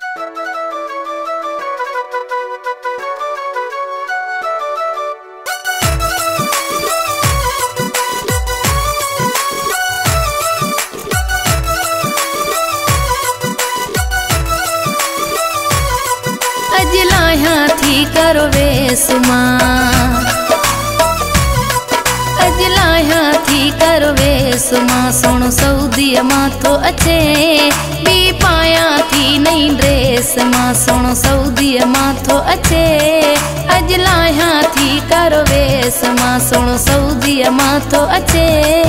करो वेसुमा अजलाया थी करो वेसुमा सोनो सऊदी माथो अचे बी पाया थी नई ड्रेस मा सोनो सऊदी माथो अचे अजलाया थी करो वेसुमा सोनो सऊदी माथो अचे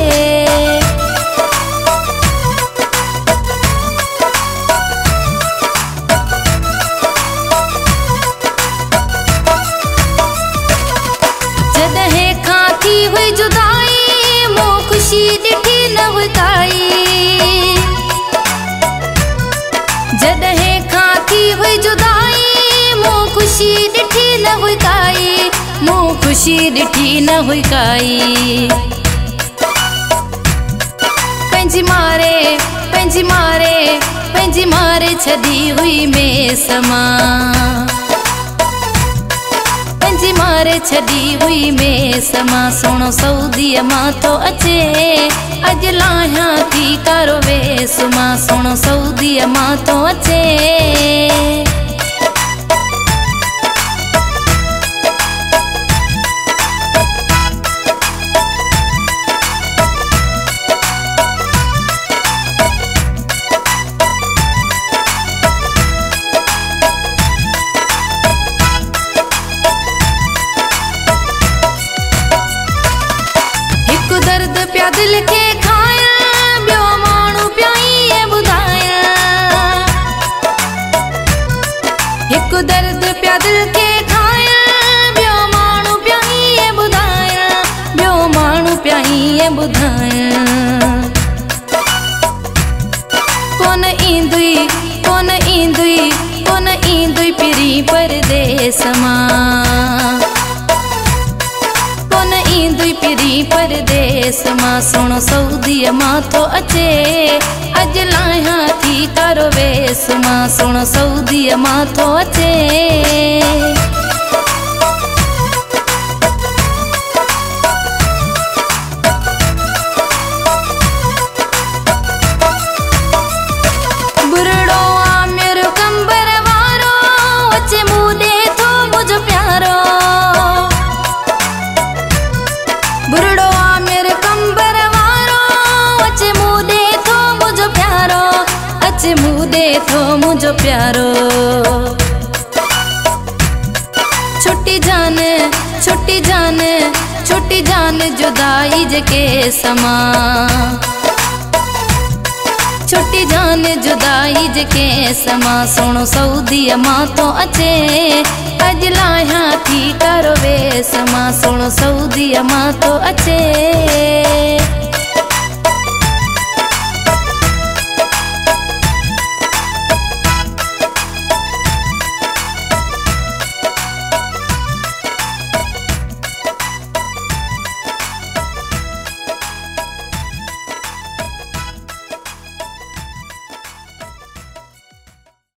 खुशी दिठी न हुई काई जदहे खाती हुई जुदाई मो खुशी दिठी न हुई काई मो खुशी दिठी न हुई काई पंजी मारे पंजी मारे पंजी मारे छदी हुई में समा मारे छदी हुई में समा सोनो सऊदी माथो अचे अजलाया थी करो वेसुमा सोनो सऊदी माथो अचे दर्द प्या दिल के खाया ब्यो मानू प्याई बुधाया एक दर्द प्या दिल के खाया ब्यो मानू प्याई बुधाया ब्यो मानू प्याई बुधाया कोन इंदुई कोन इंदुई कोन इंदुई पिरी परदेस मा पिरी परदेस मा सोनो सऊदी माथो अचे अजलाया थी करो वेसुमा सोनो सऊदी माथो अचे बुरड़ो आ मेरो कंबर वारो अचे मुदे तो मुझो प्यारो बुरड़ो आ मेरे कंबर वारो अचे मुदे थो मुझो प्यारो अचे मुदे थो मुझो प्यारो छुट्टी जान छुट्टी जान छुट्टी जान जुदाई जके समा छुट्टी जान जुदाई जके समा सोनो सऊदी माथो अचे अजलाया थी करो वेसुमा सोनो सऊदी माथो अचे।